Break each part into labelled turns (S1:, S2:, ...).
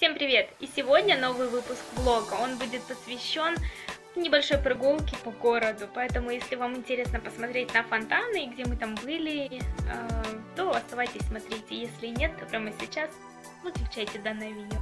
S1: Всем привет! И сегодня новый выпуск влога. Он будет посвящен небольшой прогулке по городу. Поэтому, если вам интересно посмотреть на фонтаны, где мы там были, то оставайтесь, смотрите. Если нет, то прямо сейчас выключайте данное видео.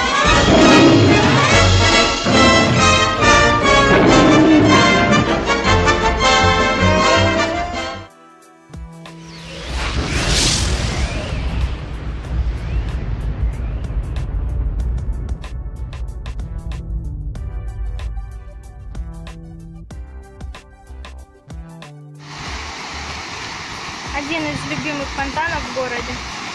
S1: Один из любимых фонтанов в городе.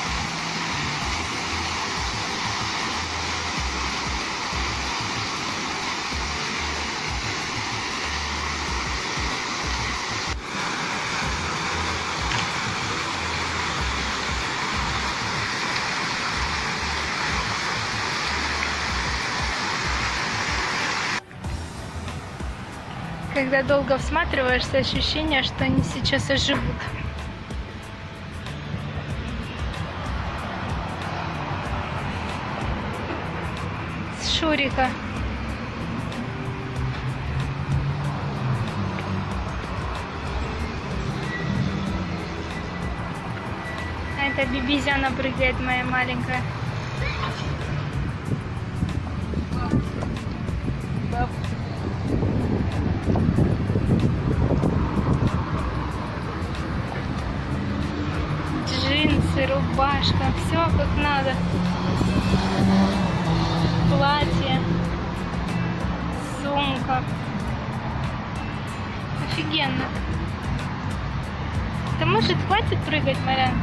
S1: Когда долго всматриваешься, ощущение, что они сейчас оживут. Шурика. А это бибизяна прыгает, моя маленькая. Джинсы, рубашка, все как надо. Платье, сумка. Офигенно. Да может хватит прыгать, Марян?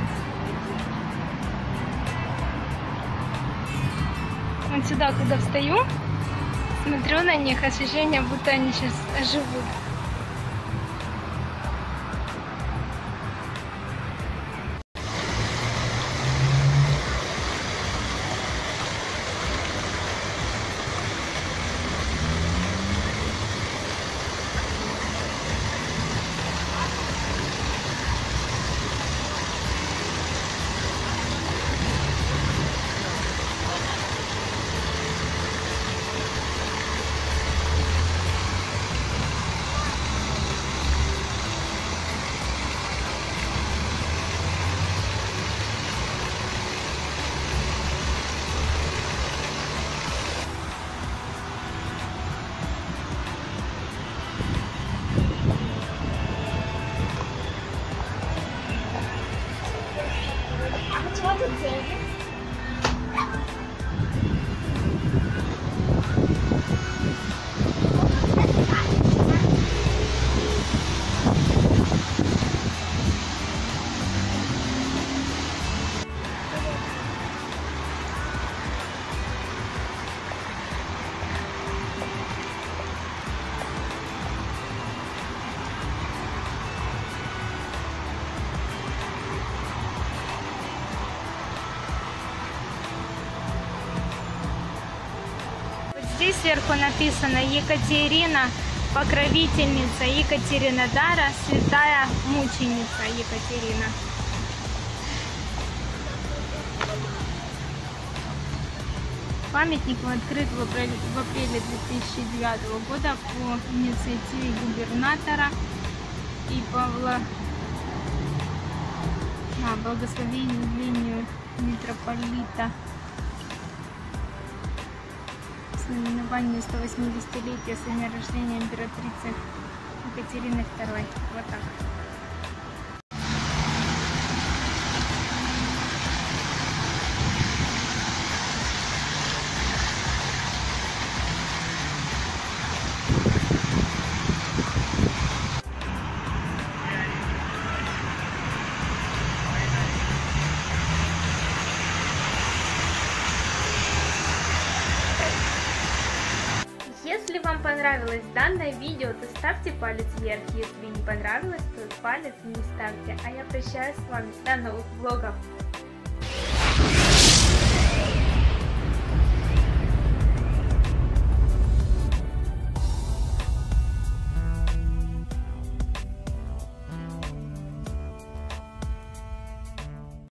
S1: Вот сюда, куда встаю, смотрю на них, ощущение, будто они сейчас оживут. Здесь сверху написано: Екатерина, покровительница Екатеринодара, святая мученица Екатерина. Памятник открыт в апреле 2009 года по инициативе губернатора и благословению митрополита. Знаменованию 180-летия со дня рождения императрицы Екатерины II. Вот так. Если вам понравилось данное видео, то ставьте палец вверх. Если не понравилось, то палец не ставьте. А я прощаюсь с вами до новых влогов.